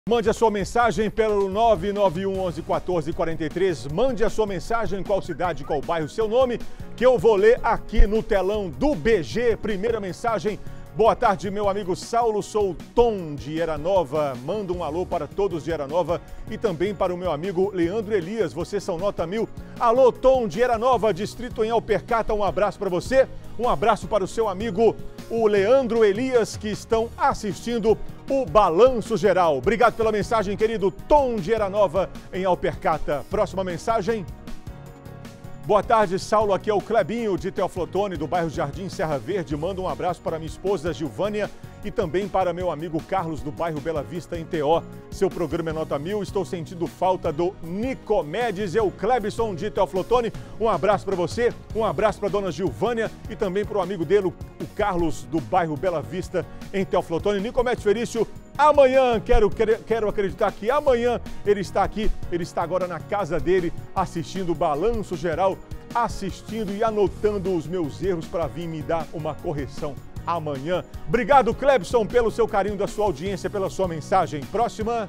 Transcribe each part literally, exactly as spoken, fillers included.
Mande a sua mensagem pelo nove nove um, onze, quatorze, quarenta e três. Mande a sua mensagem, qual cidade, qual bairro, seu nome, que eu vou ler aqui no telão do B G. Primeira mensagem. Boa tarde, meu amigo Saulo, sou o Tom de Era Nova. Manda um alô para todos de Era Nova e também para o meu amigo Leandro Elias. Vocês são nota mil. Alô, Tom de Era Nova, distrito em Alpercata. Um abraço para você. Um abraço para o seu amigo, o Leandro Elias, que estão assistindo o Balanço Geral. Obrigado pela mensagem, querido Tom de Era Nova, em Alpercata. Próxima mensagem. Boa tarde, Saulo. Aqui é o Clebinho de Teoflotone, do bairro Jardim Serra Verde. Manda um abraço para minha esposa Gilvânia e também para meu amigo Carlos, do bairro Bela Vista, em T O. Seu programa é nota mil. Estou sentindo falta do Nicomedes. É o Clebson de Teoflotone. Um abraço para você, um abraço para a dona Gilvânia e também para o amigo dele, o Carlos, do bairro Bela Vista, em Teoflotone. Nicomedes Felício, amanhã, quero, quero acreditar que amanhã ele está aqui, ele está agora na casa dele, assistindo o Balanço Geral, assistindo e anotando os meus erros para vir me dar uma correção amanhã. Obrigado, Clebson, pelo seu carinho, da sua audiência, pela sua mensagem. Próxima.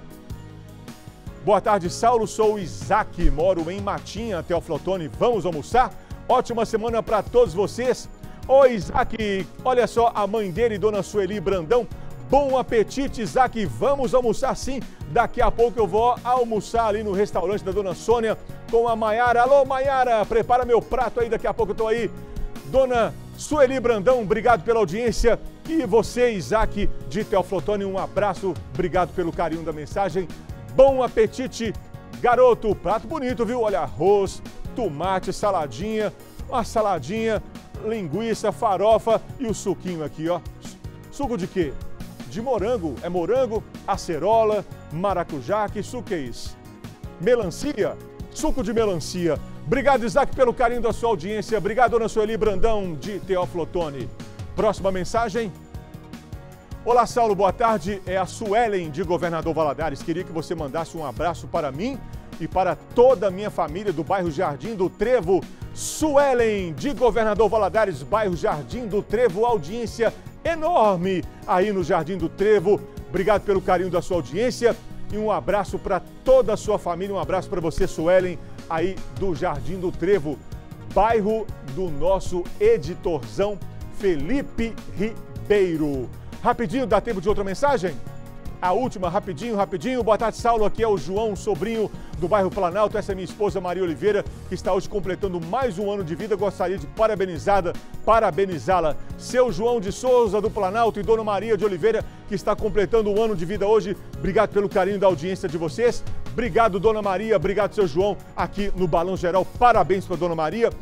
Boa tarde, Saulo, sou o Isaac, moro em Matinha, Teoflotone. Vamos almoçar? Ótima semana para todos vocês. Ô, Isaac, olha só, a mãe dele, dona Sueli Brandão. Bom apetite, Isaac. Vamos almoçar sim. Daqui a pouco eu vou almoçar ali no restaurante da dona Sônia com a Maiara. Alô, Maiara, prepara meu prato aí, daqui a pouco eu tô aí. Dona Sueli Brandão, obrigado pela audiência. E você, Isaac de Teoflotone, um abraço. Obrigado pelo carinho da mensagem. Bom apetite, garoto. Prato bonito, viu? Olha, arroz, tomate, saladinha, uma saladinha, linguiça, farofa e o suquinho aqui, ó. Suco de quê? De morango. É morango, acerola, maracujá. Que suco é isso? Melancia? Suco de melancia. Obrigado, Isaac, pelo carinho da sua audiência. Obrigado, dona Sueli Brandão, de Teoflotone. Próxima mensagem. Olá, Saulo, boa tarde. É a Suelen, de Governador Valadares. Queria que você mandasse um abraço para mim e para toda a minha família do bairro Jardim do Trevo. Suelen, de Governador Valadares, bairro Jardim do Trevo, audiência enorme aí no Jardim do Trevo. Obrigado pelo carinho da sua audiência e um abraço para toda a sua família. Um abraço para você, Suelen, aí do Jardim do Trevo, bairro do nosso editorzão Felipe Ribeiro. Rapidinho, dá tempo de outra mensagem? A última, rapidinho, rapidinho. Boa tarde, Saulo. Aqui é o João, sobrinho do bairro Planalto. Essa é minha esposa Maria Oliveira, que está hoje completando mais um ano de vida. Gostaria de parabenizá-la, parabenizá-la. Seu João de Souza, do Planalto, e dona Maria de Oliveira, que está completando um ano de vida hoje. Obrigado pelo carinho da audiência de vocês. Obrigado, dona Maria. Obrigado, seu João, aqui no Balão Geral. Parabéns para dona Maria.